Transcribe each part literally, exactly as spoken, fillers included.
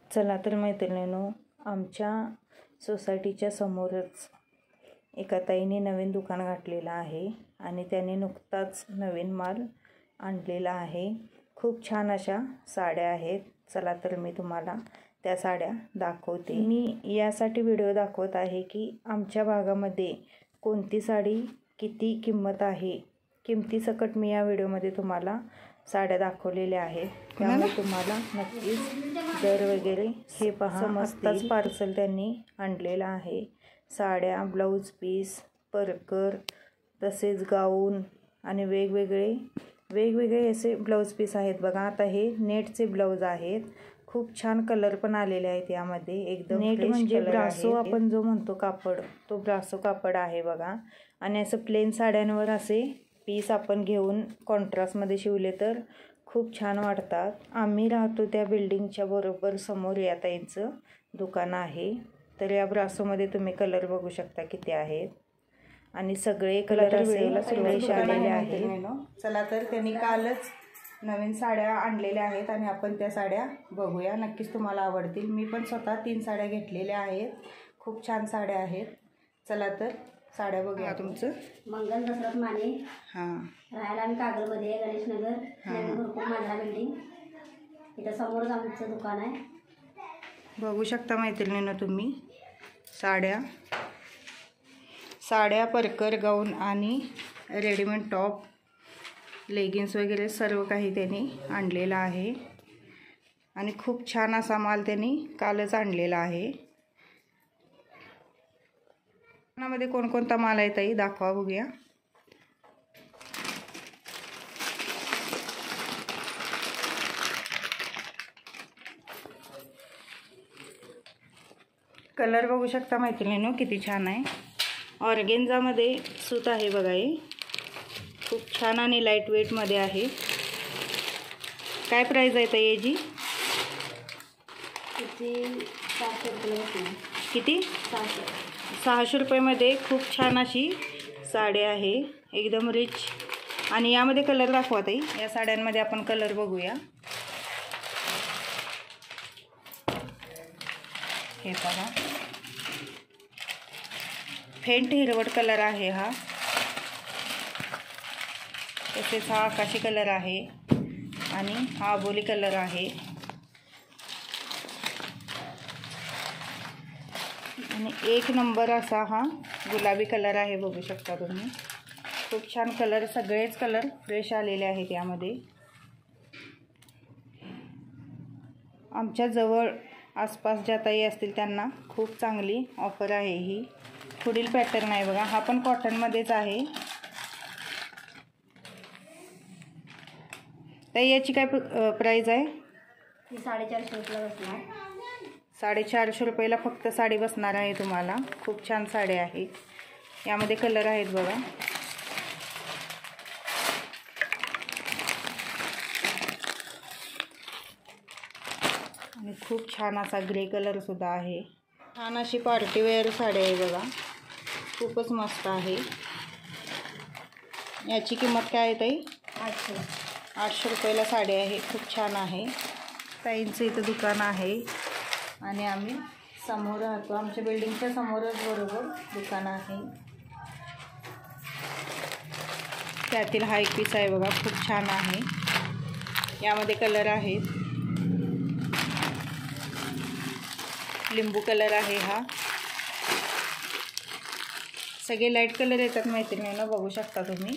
चला तर मैत्रिणींनो, आमच्या सोसायटीच्या समोरच एका ताईने नवीन दुकान घातलेलं आहे आणि त्याने नुकताच नवीन माल आणलेला आहे। खूप छान अशा साड्या आहेत। चला तर मी तुम्हाला त्या साड्या दाखवते। मी यासाठी व्हिडिओ दाखवत आहे की आमच्या भागामध्ये कोणती साडी किती किंमत आहे, किमती सकट मी या व्हिडिओमध्ये तुम्हाला साड्या दाखवलेल्या आहेत, त्यामुळे तुम्हाला नक्कीच दर वगैरे हे पहा समजताच। पार्सल त्यांनी आणलेला आहे। साड्या, ब्लाउज पीस, परकर, तसेच गाऊन आणि वेगवेगळे वेगवेगळे असे ब्लाउज पीस आहेत बघा। आता हे नेटचे ब्लाउज आहेत। खूप छान कलर पण आलेले आहेत यामध्ये। एकदम नेट म्हणजे ब्रासो आपण जो म्हणतो कापड, तो ब्रासो कापड आहे बघा। आणि असं प्लेन साड्यांवर असे पीस आपण घेऊन कॉन्ट्रास्टमध्ये शिवले तर खूप छान वाटतात। आम्ही राहतो त्या बिल्डिंगच्या बरोबर समोर या ताईंचं दुकान आहे। तर या ब्रासोमध्ये तुम्ही कलर बघू शकता किती आहेत आणि सगळे कलर असे सुरेश आलेले आहेत। चला तर त्यांनी कालच नवीन साड्या आणलेल्या आहेत आणि आपण त्या साड्या बघूया। नक्कीच तुम्हाला आवडतील। मी पण स्वतः तीन साड्या घेतलेल्या आहेत। खूप छान साड्या आहेत। चला तर साड्या बघूया। तुमचं मंगल दसरथ माने, हां, राहायला आम्ही कागलमध्ये आहे, गणेश नगर, नवीन भरपूर माझा बिल्डिंग, इथं समोरच आमचं दुकान आहे। बघू शकता मैत्रिणींनो तुम्ही साड्या साड्या परकर, गाऊन आणि रेडीमेड टॉप, लेगिन्स वगैरे सर्व काही त्यांनी आणलेलं आहे आणि खूप छान असा माल त्यांनी कालच आणलेला आहे। मध्ये कोणकोणता माल आहे ताई दाखवा बघूया। कलर बघू शकता मैत्रिणींनो किती छान आहे। ऑर्गेन्झामध्ये सूत आहे बघा। हे खूप छान आणि लाईट वेट मध्ये आहे। काय प्राइस आहे ताई याची? किती? सहाशे रुपयामध्ये खूप छान अशी साडी आहे, एकदम रिच। आणि यामध्ये कलर दाखवा ताई। या साड्यांमध्ये आपण कलर बघूया। हे बघा, फेंट हिरवट कलर आहे हा, तसेच हा आकाशी कलर आहे आणि हा आबोली कलर आहे आणि एक नंबर असा हा गुलाबी कलर आहे। बघू शकता तुम्ही खूप छान कलर, सगळेच कलर फ्रेश आलेले आहेत यामध्ये। आमच्या जवळ आसपास ज्या ताई असतील त्यांना खूप चांगली ऑफर आहे ही। पुढील पॅटर्न आहे बघा, हा पण कॉटनमध्येच आहे। ताई याची काय प्राइस आहे? साडेचारशे रुपयाला बसणार। साडेचारशे रुपयाला फक्त साडी बसणार आहे तुम्हाला। खूप छान साडी आहे। यामध्ये कलर आहेत बघा। आणि खूप छान असा ग्रे कलर सुद्धा आहे। छान अशी पार्टीवेअर साडी आहे बघा, खूपच मस्त आहे। याची किंमत काय आहे ताई? आठशे आठशे रुपयाला साडी आहे। खूप छान आहे। ताईंचं इथं दुकान आहे आणि आम्ही समोर राहतो। आमच्या बिल्डिंगच्या समोरच बरोबर दुकान आहे। त्यातील हा एक पीस आहे बघा, खूप छान आहे। यामध्ये कलर आहेत, लिंबू कलर आहे हा, सगळे लाईट कलर येतात मैत्रिणींनो, बघू शकता तुम्ही।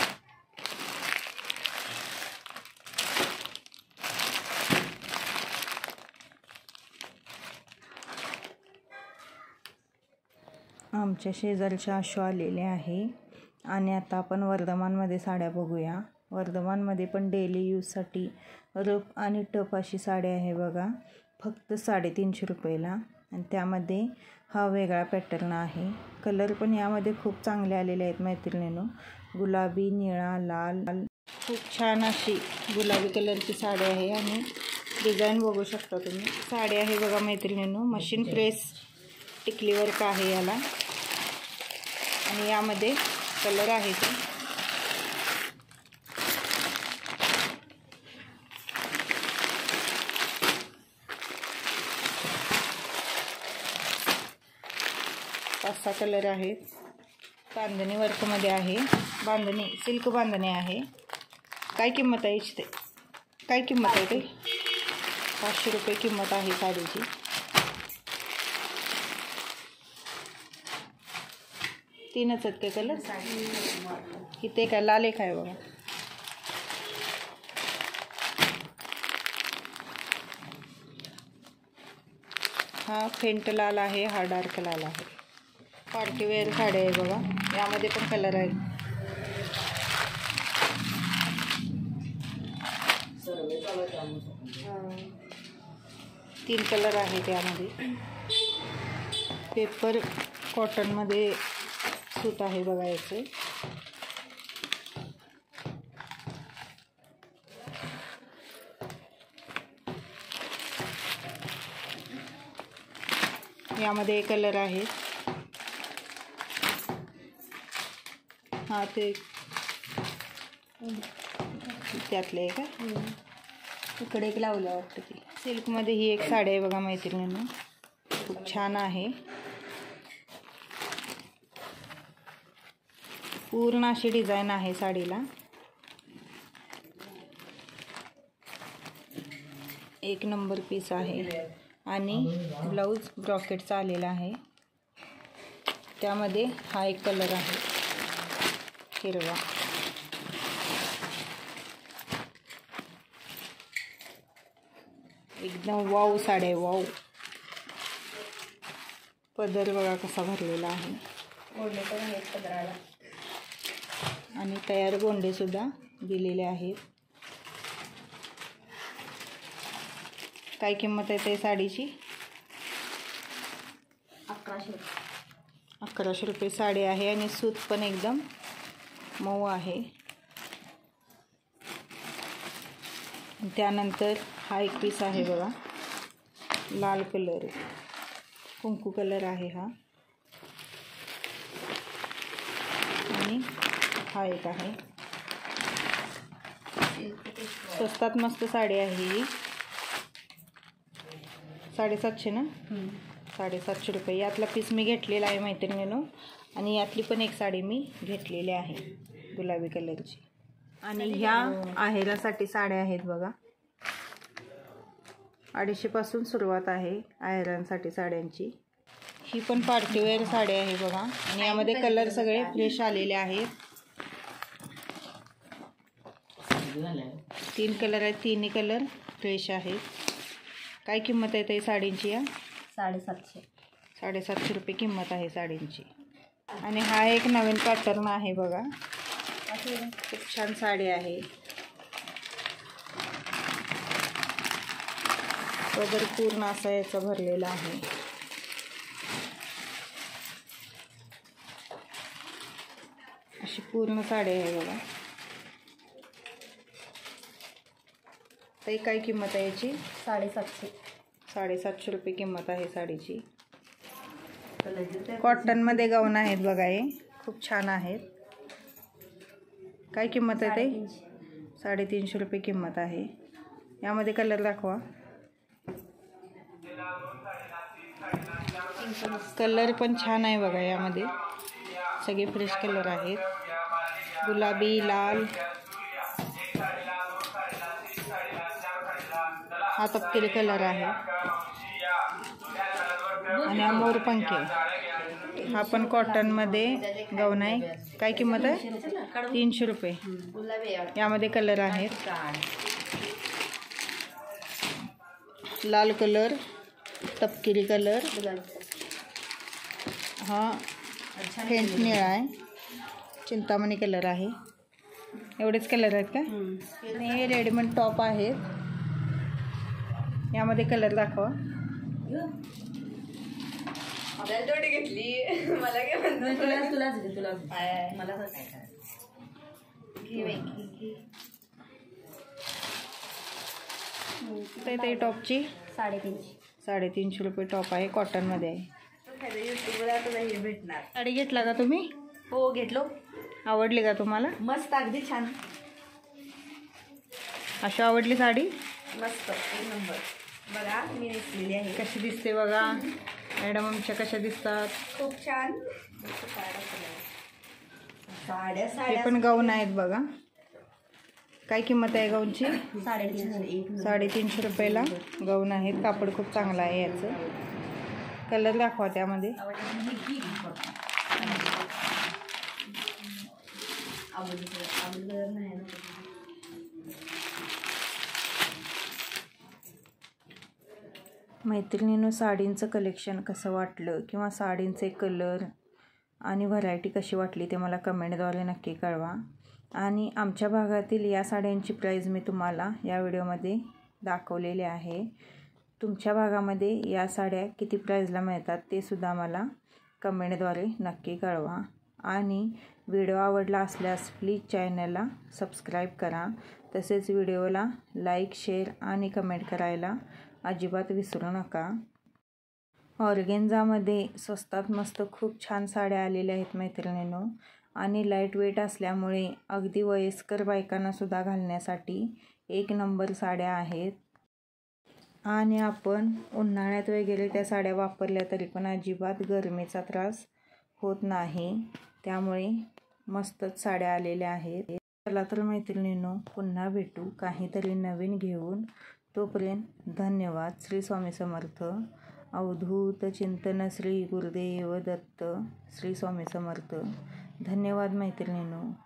आमच्या शेजारच्या आशू आलेले आहे आणि आता आपण वर्धमानमध्ये साड्या बघूया। वर्धमानमध्ये पण डेली यूजसाठी रफ आणि टफ अशी साडी आहे बघा, फक्त साडेतीनशे रुपयाला। आणि त्यामध्ये हा वेगळा पॅटर्न आहे। कलर पण यामध्ये खूप चांगले आलेले आहेत मैत्रिणींनो, गुलाबी, निळा, लाल। खूप छान अशी गुलाबी कलरची साडी आहे आणि डिझाईन बघू शकता तुम्ही। साडी आहे बघा मैत्रिणींनो, मशीन प्रेस टिकली वर्क आहे याला आणि यामध्ये कलर आहेत। पाच सहा कलर आहेत. बांधणी वर्कमध्ये आहे. बांधणी सिल्क बांधणी आहे. काय किंमत आहे याची? ते काय किंमत आहे? ते पाचशे रुपये किंमत आहे साडीची. तीनच आहेत ते कलर. इथे काय लाल एक आहे बघा. हा फेंट लाल आहे. हा डार्क लाल आहे. पार्टीवेअर साडी आहे बघा. यामध्ये पण कलर आहे. तीन कलर आहे त्यामध्ये. पेपर कॉटनमध्ये सूत आहे बघा याचे. यामध्ये कलर आहे. हा ते त्यातले आहे का? इकडे एक लावलं वाटतं की. सिल्कमध्ये ही एक साडी आहे बघा मैत्रिणींनो. खूप छान आहे. पूर्ण अशी डिझाईन आहे साडीला. एक नंबर पीस आहे. आणि ब्लाऊज ब्रॉकेटचा आलेला आहे. त्यामध्ये हा एक कलर आहे हिरवा. एकदम वाव साडी आहे. वाव. पदर बघा कसा भरलेला आहे. गोंडे पण आहेत पदराला. आणि तयार गोंडे सुद्धा दिलेले आहेत. काय किंमत आहे ते साडीची? अकराशे अकराशे रुपये साडी आहे. आणि सूत पण एकदम मऊ आहे. त्यानंतर हा एक पीस आहे बघा. लाल कलर कुंकू कलर आहे हा. आणि हा एक आहे. स्वस्तात मस्त साडी आहे ही. साडेसातशे ना? साडेसातशे रुपये. यातला पीस मी घेतलेला आहे मैत्रिणींनो. आणि यातली पण एक साडी मी घेतलेली आहे गुलाबी कलरची. आणि ह्या आहेरासाठी साड्या आहेत बघा. अडीचशेपासून सुरुवात आहे आहेरांसाठी साड्यांची. ही पण पार्टीवेअर साडी आहे बघा. आणि यामध्ये कलर सगळे फ्रेश आलेले आहेत. तीन कलर आहेत. तिन्ही कलर फ्रेश आहेत. काय किंमत आहे ताई साडींची? या साडेसातशे साडेसातशे रुपये किंमत आहे साडींची. आणि हा एक नवीन पॅटर्न आहे बघा. खूप छान साडी आहे. पदर पूर्ण असा याचा भरलेला आहे. अशी पूर्ण साडी आहे बघा. ताई काय किंमत आहे याची? साडेसातशे साडेसातशे रुपये किंमत आहे साडीची. कॉटनमध्ये गाऊन आहेत बघा. हे खूप छान आहेत. काय किंमत आहे ताई? साडेतीनशे रुपये किंमत आहे. यामध्ये कलर दाखवा. कलर पण छान आहे बघा. यामध्ये सगळे फ्रेश कलर आहेत. गुलाबी, लाल, हा तपकिरी कलर आहे. आणि हा मोरपंखी. हा पण कॉटनमध्ये गाऊन आहे. काय किंमत आहे? तीनशे रुपये. यामध्ये कलर आहेत. लाल कलर, तपकिरी कलर, हा फेंट निळा आहे, चिंतामणी कलर आहे. एवढेच कलर आहेत का? आणि हे रेडीमेड टॉप आहेत. यामध्ये कलर दाखवा. थोडी घेतली मला काय म्हणतो. तुला तुलाच घे तुला मला काय ते ते टॉपची साडेतीनशे साडेतीनशे रुपये टॉप आहे. कॉटनमध्ये आहे. युट्यूबला आता हे भेटणार. साडी घेतला का तुम्ही? हो घेतलो. आवडली का तुम्हाला? मस्त अगदी छान. अशी आवडली साडी? मस्त एक नंबर. बघा मी नेसलेली आहे. कशी दिसते बघा. मॅडम आमच्या कशा दिसतात? खूप छान साड्या हे पण गाऊन आहेत बघा. काय किंमत आहे गाऊनची? साडेतीनशे साडेतीनशे रुपयाला गाऊन आहेत. कापड खूप चांगलं आहे याचं. कलर दाखवा त्यामध्ये. मैत्रिणीनं साडींचं कलेक्शन कसं वाटलं किंवा साडींचे कलर आणि व्हरायटी कशी वाटली ते मला कमेंटद्वारे नक्की कळवा. आणि आमच्या भागातील या साड्यांची प्राईज मी तुम्हाला या व्हिडिओमध्ये दाखवलेली आहे. तुमच्या भागामध्ये या साड्या किती प्राईजला मिळतात ते सुद्धा मला कमेंटद्वारे नक्की कळवा. आणि व्हिडिओ आवडला असल्यास प्लीज चॅनलला सबस्क्राईब करा. तसेच व्हिडिओला लाईक, शेअर आणि कमेंट करायला अजिबात विसरू नका. ऑर्गेन्झामध्ये स्वस्तात मस्त खूप छान साड्या आलेल्या आहेत मैत्रिणींनो. आणि लाईट वेट असल्यामुळे अगदी वयस्कर बायकांनासुद्धा घालण्यासाठी एक नंबर साड्या आहेत. आणि आपण उन्हाळ्यात वगैरे त्या साड्या वापरल्या तरी पण अजिबात गरमीचा त्रास होत नाही. त्यामुळे मस्तच साड्या आलेल्या आहेत. चला तर मैत्रिणींनो, पुन्हा भेटू काहीतरी नवीन घेऊन. तोपर्यंत धन्यवाद. श्री स्वामी समर्थ. अवधूत चिंतन श्री गुरुदेव दत्त. श्री स्वामी समर्थ. धन्यवाद मैत्रिणींनो.